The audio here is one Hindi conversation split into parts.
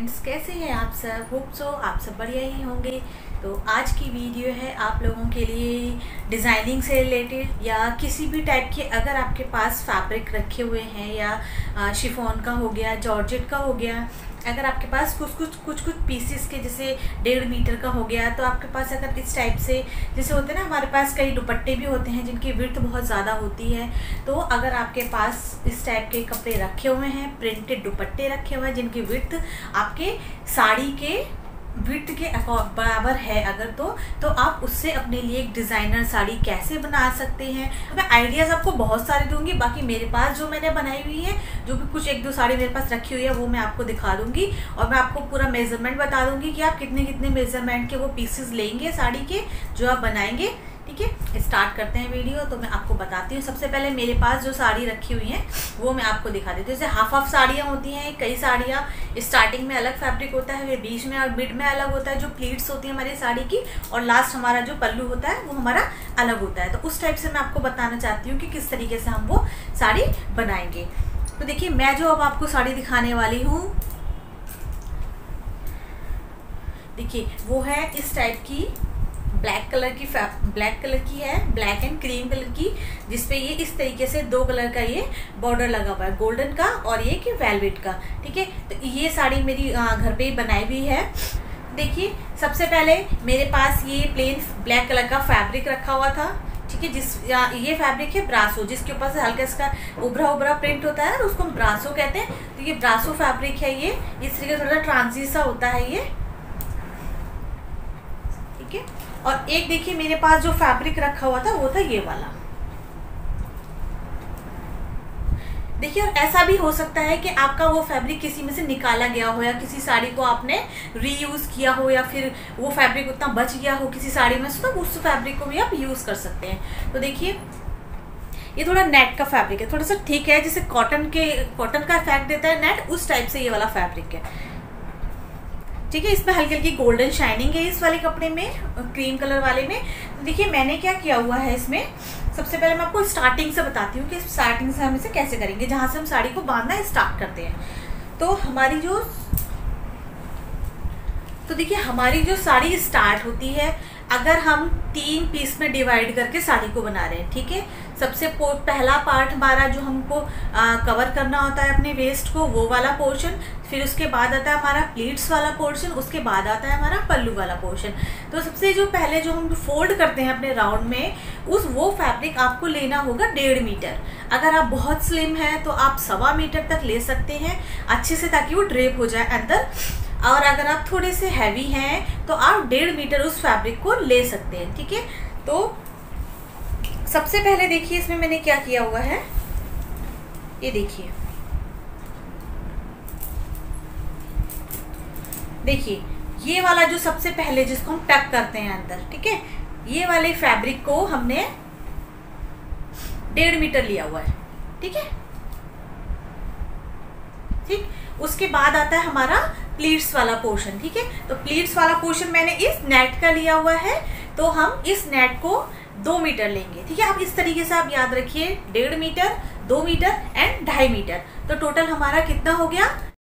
फ्रेंड्स, कैसे हैं आप सब। होप सो आप सब बढ़िया ही होंगे। तो आज की वीडियो है आप लोगों के लिए डिज़ाइनिंग से रिलेटेड या किसी भी टाइप के, अगर आपके पास फैब्रिक रखे हुए हैं या शिफॉन का हो गया, जॉर्जेट का हो गया, अगर आपके पास कुछ पीसेस के जैसे 1.5 मीटर का हो गया, तो आपके पास अगर इस टाइप से जैसे होते हैं ना, हमारे पास कई दुपट्टे भी होते हैं जिनकी विड्थ बहुत ज़्यादा होती है। तो अगर आपके पास इस टाइप के कपड़े रखे हुए हैं, प्रिंटेड दुपट्टे रखे हुए हैं जिनकी विड्थ आपके साड़ी के विड्थ के बराबर है अगर तो आप उससे अपने लिए एक डिज़ाइनर साड़ी कैसे बना सकते हैं। मैं आइडियाज़ आपको बहुत सारे दूंगी। बाकी मेरे पास जो मैंने बनाई हुई है, जो भी कुछ एक दो साड़ी मेरे पास रखी हुई है, वो मैं आपको दिखा दूंगी और मैं आपको पूरा मेजरमेंट बता दूंगी कि आप कितने मेजरमेंट के वो पीसेस लेंगे साड़ी के जो आप बनाएंगे। ठीक है, स्टार्ट करते हैं वीडियो। तो मैं आपको बताती हूँ। सबसे पहले मेरे पास जो साड़ी रखी हुई है वो मैं आपको दिखा देती हूँ। जैसे हाफ साड़ियाँ होती हैं, कई साड़ियाँ स्टार्टिंग में अलग फैब्रिक होता है, फिर बीच में और मिड में अलग होता है जो प्लीट्स होती है हमारी साड़ी की, और लास्ट हमारा जो पल्लू होता है वो हमारा अलग होता है। तो उस टाइप से मैं आपको बताना चाहती हूँ कि किस तरीके से हम वो साड़ी बनाएंगे। तो देखिए, मैं जो अब आपको साड़ी दिखाने वाली हूँ, देखिए वो है इस टाइप की ब्लैक कलर की है, ब्लैक एंड क्रीम कलर की, जिसपे ये इस तरीके से 2 कलर का ये बॉर्डर लगा हुआ है, गोल्डन का और ये कि वेलवेट का। ठीक है, तो ये साड़ी मेरी घर पे ही बनाई हुई है। देखिए, सबसे पहले मेरे पास ये प्लेन ब्लैक कलर का फैब्रिक रखा हुआ था। ठीक है, ये फैब्रिक है ब्रासो, जिसके ऊपर से हल्का इसका उभरा प्रिंट होता है, उसको हम ब्रासो कहते हैं। तो ये ब्रासो फैब्रिक है, ये इस तरीके से थोड़ा ट्रांसी सा होता है ये। ठीक है, और एक देखिए मेरे पास जो फैब्रिक रखा हुआ था वो था ये वाला। देखिए, और ऐसा भी हो सकता है कि आपका वो फैब्रिक किसी में से निकाला गया हो या किसी साड़ी को आपने रीयूज किया हो या फिर वो फैब्रिक उतना बच गया हो किसी साड़ी में से, तो उस फैब्रिक को भी आप यूज कर सकते हैं। तो देखिए, ये थोड़ा नेट का फैब्रिक है, थोड़ा सा ठीक है, जैसे कॉटन का इफेक्ट देता है नेट, उस टाइप से ये वाला फैब्रिक है। ठीक है, इसमें हल्की हल्की गोल्डन शाइनिंग है इस वाले कपड़े में, क्रीम कलर वाले में। तो देखिए मैंने क्या किया हुआ है इसमें, सबसे पहले मैं आपको स्टार्टिंग से बताती हूँ कि स्टार्टिंग से हम इसे कैसे करेंगे, जहाँ से हम साड़ी को बांधना स्टार्ट करते हैं। तो देखिए हमारी जो साड़ी स्टार्ट होती है, अगर हम 3 पीस में डिवाइड करके साड़ी को बना रहे हैं। ठीक है, सबसे पहला पार्ट हमारा जो हमको कवर करना होता है अपने वेस्ट को, वो वाला पोर्शन, फिर उसके बाद आता है हमारा प्लीट्स वाला पोर्शन, उसके बाद आता है हमारा पल्लू वाला पोर्शन। तो सबसे जो पहले जो हम फोल्ड करते हैं अपने राउंड में, वो फैब्रिक आपको लेना होगा 1.5 मीटर। अगर आप बहुत स्लिम हैं तो आप 1.25 मीटर तक ले सकते हैं अच्छे से, ताकि वो ड्रेप हो जाए अंदर। और अगर आप थोड़े से हैवी हैं तो आप 1.5 मीटर उस फैब्रिक को ले सकते हैं। ठीक है, तो सबसे पहले देखिए इसमें मैंने क्या किया हुआ है, ये देखिए ये वाला जो सबसे पहले जिसको हम टक करते हैं अंदर। ठीक है, ये वाले फैब्रिक को हमने 1.5 मीटर लिया हुआ है। ठीक है, ठीक, उसके बाद आता है हमारा प्लीट्स वाला पोर्शन। ठीक है, तो प्लीट्स वाला पोर्शन मैंने इस नेट का लिया हुआ है, तो हम इस नेट को 2 मीटर लेंगे। ठीक है, आप इस तरीके से आप याद रखिए, 1.5 मीटर, 2 मीटर एंड 2.5 मीटर। तो टोटल हमारा कितना हो गया,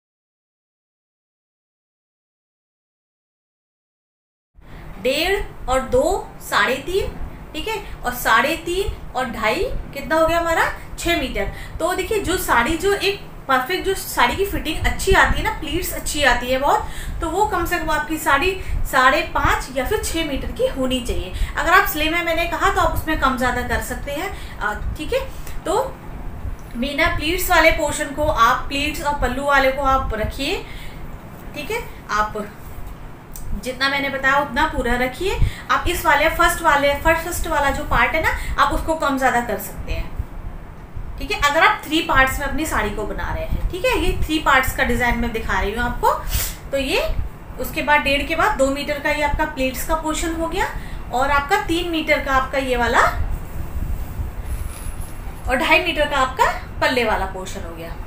1.5 और 2 3.5। ठीक है, और 3.5 और 2.5 कितना हो गया हमारा 6 मीटर। तो देखिए, जो साड़ी जो एक परफेक्ट जो साड़ी की फिटिंग अच्छी आती है ना, प्लीट्स अच्छी आती है बहुत, तो वो कम से कम आपकी साड़ी 5.5 या फिर 6 मीटर की होनी चाहिए। अगर आप स्लिम है मैंने कहा, तो आप उसमें कम ज़्यादा कर सकते हैं। ठीक है, तो बिना प्लीट्स वाले पोर्शन को आप प्लीट्स और पल्लू वाले को आप रखिए। ठीक है, आप जितना मैंने बताया उतना पूरा रखिए। आप इस वाले फर्स्ट वाला जो पार्ट है ना, आप उसको कम ज़्यादा कर सकते हैं। ठीक है, अगर आप 3 पार्ट्स में अपनी साड़ी को बना रहे हैं। ठीक है, ये 3 पार्ट्स का डिजाइन मैं दिखा रही हूँ आपको। तो ये उसके बाद 1.5 के बाद 2 मीटर का ये आपका प्लेट्स का पोर्शन हो गया, और आपका 3 मीटर का आपका ये वाला, और 2.5 मीटर का आपका पल्ले वाला पोर्शन हो गया।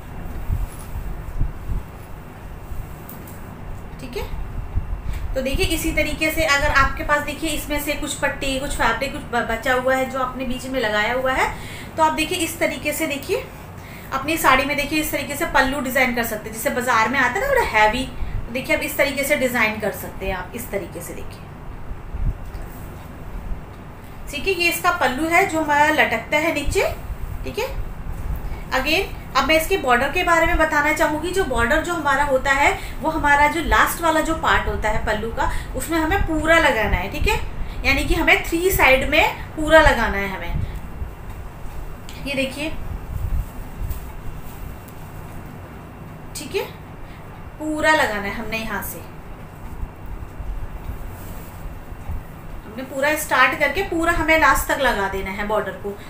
ठीक है, तो देखिए इसी तरीके से अगर आपके पास देखिए इसमें से कुछ पट्टी, कुछ फैब्रिक, कुछ बचा हुआ है जो आपने बीच में लगाया हुआ है, तो आप देखिए इस तरीके से देखिए अपनी साड़ी में देखिए इस तरीके से पल्लू डिजाइन कर सकते हैं, जैसे बाजार में आता है ना थोड़ा हैवी, तो देखिए अब इस तरीके से डिजाइन कर सकते हैं आप, इस तरीके से देखिए। ठीक है, ये इसका पल्लू है जो हमारा लटकता है नीचे। ठीक है, अगेन अब मैं इसके बॉर्डर के बारे में बताना चाहूंगी। जो बॉर्डर जो हमारा होता है वो हमारा जो लास्ट वाला जो पार्ट होता है पल्लू का, उसमें हमें पूरा लगाना है। ठीक है, यानी कि हमें 3 साइड में पूरा लगाना है हमें। ये देखिए, ठीक है, पूरा लगाना है हमने, यहां से हमने पूरा स्टार्ट करके पूरा हमें लास्ट तक लगा देना है बॉर्डर को।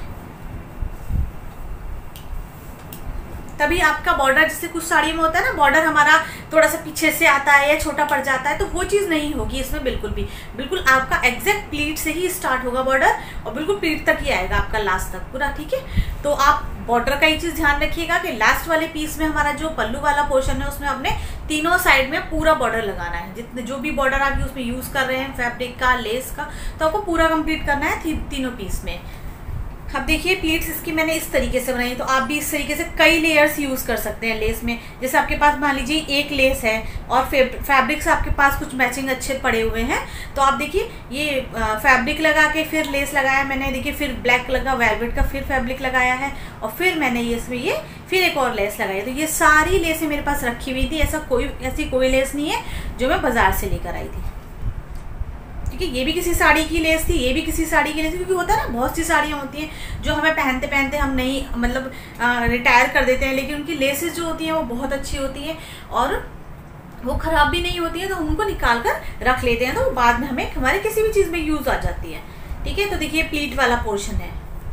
तभी आपका बॉर्डर, जैसे कुछ साड़ी में होता है ना बॉर्डर हमारा थोड़ा सा पीछे से आता है या छोटा पड़ जाता है, तो वो चीज़ नहीं होगी इसमें बिल्कुल भी। बिल्कुल आपका एग्जैक्ट प्लीट से ही स्टार्ट होगा बॉर्डर और बिल्कुल प्लीट तक ही आएगा आपका लास्ट तक पूरा। ठीक है, तो आप बॉर्डर का ये चीज़ ध्यान रखिएगा कि लास्ट वाले पीस में हमारा जो पल्लू वाला पोर्शन है उसमें हमने तीनों साइड में पूरा बॉर्डर लगाना है। जितने जो भी बॉर्डर आप उसमें यूज़ कर रहे हैं फैब्रिक का, लेस का, तो आपको पूरा कंप्लीट करना है तीनों पीस में। अब देखिए प्लीट्स इसकी मैंने इस तरीके से बनाई, तो आप भी इस तरीके से कई लेयर्स यूज़ कर सकते हैं लेस में। जैसे आपके पास मान लीजिए एक लेस है और फैब्रिक्स आपके पास कुछ मैचिंग अच्छे पड़े हुए हैं, तो आप देखिए ये फैब्रिक लगा के फिर लेस लगाया मैंने, देखिए फिर ब्लैक लगा वेलवेट का, फिर फैब्रिक लगाया है और फिर मैंने ये इसमें ये फिर एक और लेस लगाई। तो ये सारी लेसें मेरे पास रखी हुई थी, ऐसी कोई लेस नहीं है जो मैं बाजार से लेकर आई थी। ये भी किसी साड़ी की लेस थी, ये भी किसी साड़ी की लेस थी, क्योंकि होता है ना बहुत सी साड़ियाँ होती हैं जो हमें पहनते पहनते हम नहीं मतलब रिटायर कर देते हैं, लेकिन उनकी लेसेस जो होती हैं वो बहुत अच्छी होती हैं और वो ख़राब भी नहीं होती है, तो हम उनको निकाल कर रख लेते हैं, तो वो बाद में हमें हमारे किसी भी चीज़ में यूज़ आ जाती है। ठीक है, तो देखिए प्लीट वाला पोर्शन है,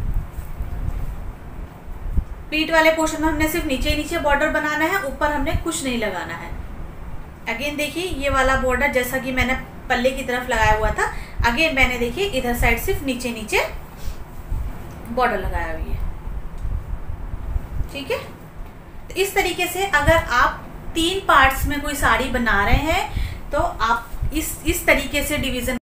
प्लीट वाले पोर्शन में हमने सिर्फ नीचे नीचे बॉर्डर बनाना है, ऊपर हमने कुछ नहीं लगाना है। अगेन देखिए ये वाला बॉर्डर जैसा कि मैंने पल्ले की तरफ लगाया हुआ था, अगेन मैंने देखिए इधर साइड सिर्फ नीचे नीचे बॉर्डर लगाया हुई है। ठीक है, तो इस तरीके से अगर आप 3 पार्ट्स में कोई साड़ी बना रहे हैं तो आप इस तरीके से डिवीजन।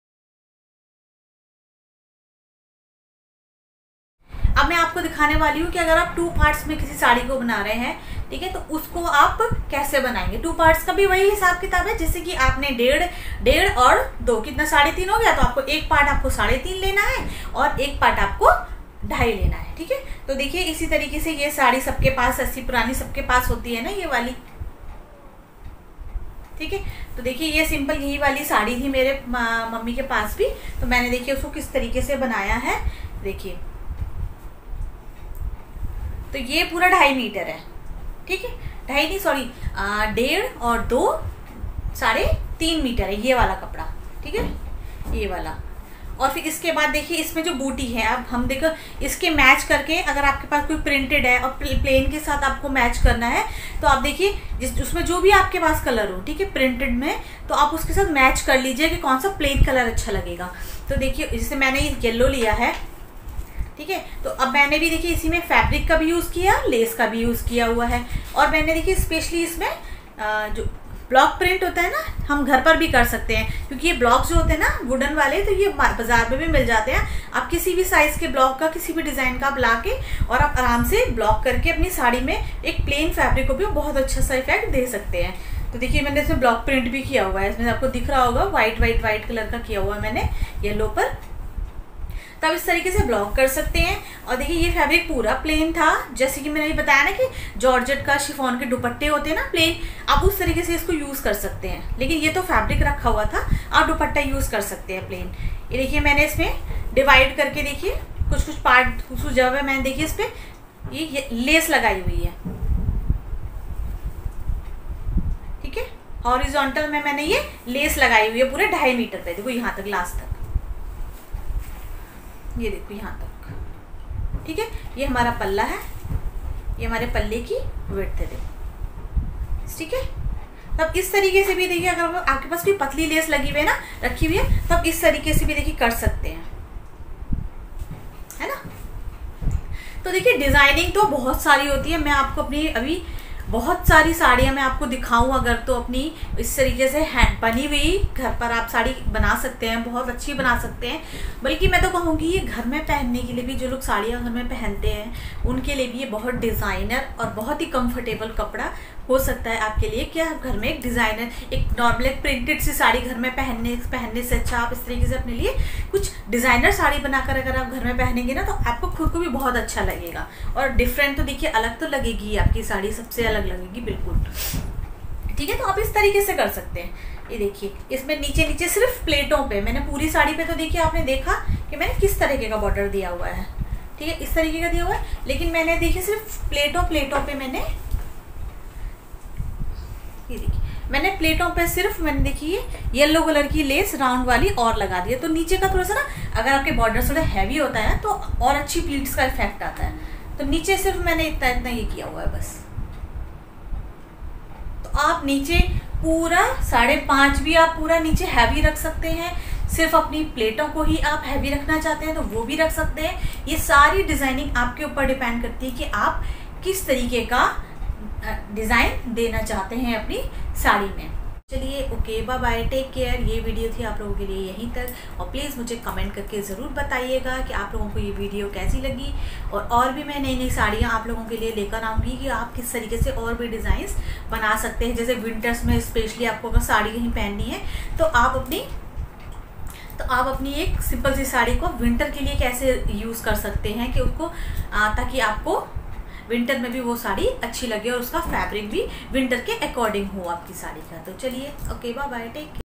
अब मैं आपको दिखाने वाली हूँ कि अगर आप 2 पार्ट्स में किसी साड़ी को बना रहे हैं, ठीक है, तो उसको आप कैसे बनाएंगे। 2 पार्ट्स का भी वही हिसाब किताब है, जैसे कि आपने 1.5 और 2 कितना 3.5 हो गया, तो आपको एक पार्ट आपको 3.5 लेना है और एक पार्ट आपको 2.5 लेना है। ठीक है, तो देखिए इसी तरीके से ये साड़ी सबके पास, ऐसी पुरानी सबके पास होती है ना ये वाली। ठीक है, तो देखिए ये सिंपल यही वाली साड़ी थी मेरे मम्मी के पास भी, तो मैंने देखिए उसको किस तरीके से बनाया है। देखिए तो ये पूरा 2.5 मीटर है। ठीक है, 2.5 नहीं सॉरी 1.5 और 2 3.5 मीटर है ये वाला कपड़ा। ठीक है, ये वाला। और फिर इसके बाद देखिए इसमें जो बूटी है, अब हम देखो इसके मैच करके, अगर आपके पास कोई प्रिंटेड है और प्लेन के साथ आपको मैच करना है, तो आप देखिए उसमें जो भी आपके पास कलर हो, ठीक है, प्रिंटेड में, तो आप उसके साथ मैच कर लीजिए कि कौन सा प्लेन कलर अच्छा लगेगा। तो देखिए जैसे मैंने ये येलो लिया है, ठीक है, तो अब मैंने भी देखिए इसी में फैब्रिक का भी यूज़ किया, लेस का भी यूज़ किया हुआ है, और मैंने देखिए स्पेशली इसमें जो ब्लॉक प्रिंट होता है ना, हम घर पर भी कर सकते हैं, क्योंकि ये ब्लॉक जो होते हैं ना वुडन वाले, तो ये बाजार में भी मिल जाते हैं। आप किसी भी साइज़ के ब्लॉक का, किसी भी डिज़ाइन का आप ला के और आप आराम से ब्लॉक करके अपनी साड़ी में एक प्लेन फैब्रिक को भी बहुत अच्छा सा इफेक्ट दे सकते हैं। तो देखिए मैंने इसमें ब्लॉक प्रिंट भी किया हुआ है, इसमें आपको दिख रहा होगा वाइट कलर का किया हुआ है मैंने येलो पर, तब इस तरीके से ब्लॉक कर सकते हैं। और देखिए ये फैब्रिक पूरा प्लेन था, जैसे कि मैंने बताया ना कि जॉर्जेट का शिफॉन के दुपट्टे होते हैं ना प्लेन, आप उस तरीके से इसको यूज़ कर सकते हैं, लेकिन ये तो फैब्रिक रखा हुआ था, आप दुपट्टा यूज़ कर सकते हैं प्लेन। ये देखिए मैंने इसमें डिवाइड करके देखिए कुछ पार्ट, कुछ जगह मैंने देखिए इस पर ये लेस लगाई हुई है। ठीक है, हॉरिजॉन्टल में मैंने ये लेस लगाई हुई है पूरे 2.5 मीटर पे, देखो यहाँ तक लास्ट तक, ये देखो यहाँ तक। ठीक है, ये हमारा पल्ला है, ये हमारे पल्ले की विड्थ है देखो। ठीक है, तब इस तरीके से भी देखिए अगर आपके पास कोई पतली लेस लगी हुई है ना, रखी हुई है, तब इस तरीके से भी देखिए कर सकते हैं, है ना। तो देखिए डिजाइनिंग तो बहुत सारी होती है, मैं आपको अपनी अभी बहुत सारी साड़ियाँ मैं आपको दिखाऊं अगर तो अपनी इस तरीके से बनी हुई घर पर आप साड़ी बना सकते हैं, बहुत अच्छी बना सकते हैं। बल्कि मैं तो कहूँगी ये घर में पहनने के लिए भी, जो लोग साड़ियाँ घर में पहनते हैं उनके लिए भी ये बहुत डिज़ाइनर और बहुत ही कंफर्टेबल कपड़ा हो सकता है आपके लिए। क्या घर में एक डिज़ाइनर, एक नॉर्मल एक प्रिंटेड सी साड़ी घर में पहनने से अच्छा आप इस तरीके से अपने लिए कुछ डिज़ाइनर साड़ी बनाकर अगर आप घर में पहनेंगे ना, तो आपको खुद को भी बहुत अच्छा लगेगा। और डिफरेंट तो देखिए, अलग तो लगेगी आपकी साड़ी, सबसे अलग लगेगी बिल्कुल। ठीक है, तो आप इस तरीके से कर सकते हैं। ये देखिए, इसमें नीचे नीचे सिर्फ प्लेटों पे, मैंने पूरी साड़ी पे तो देखिए आपने देखा कि मैंने किस तरीके का बॉर्डर दिया हुआ है। ठीक है, इस तरीके का दिया हुआ है, लेकिन मैंने देखिए सिर्फ प्लेटों पे मैंने, ये देखिए मैंने प्लेटों पे सिर्फ मैंने देखिए येलो कलर की लेस राउंड वाली और लगा दी है। तो नीचे का थोड़ा सा ना, अगर आपके बॉर्डर थोड़ा हैवी होता है तो और अच्छी प्लीट्स का इफेक्ट आता है। तो नीचे सिर्फ मैंने इतना ये किया हुआ है बस। तो आप नीचे पूरा 5.5 भी आप पूरा नीचे हैवी रख सकते हैं। सिर्फ अपनी प्लेटों को ही आप हैवी रखना चाहते हैं तो वो भी रख सकते हैं। ये सारी डिजाइनिंग आपके ऊपर डिपेंड करती है कि आप किस तरीके का डिज़ाइन देना चाहते हैं अपनी साड़ी में। चलिए, okay, bye bye, take care. ये वीडियो थी आप लोगों के लिए यहीं तक। और प्लीज़ मुझे कमेंट करके ज़रूर बताइएगा कि आप लोगों को ये वीडियो कैसी लगी। और भी मैं नई नई साड़ियाँ आप लोगों के लिए लेकर आऊँगी कि आप किस तरीके से और भी डिज़ाइंस बना सकते हैं। जैसे विंटर्स में स्पेशली आपको अगर साड़ी कहीं पहननी है तो आप अपनी एक सिंपल सी साड़ी को विंटर के लिए कैसे यूज़ कर सकते हैं कि उसको ताकि आपको विंटर में भी वो साड़ी अच्छी लगे और उसका फैब्रिक भी विंटर के अकॉर्डिंग हो आपकी साड़ी का। तो चलिए, okay, bye bye, take care.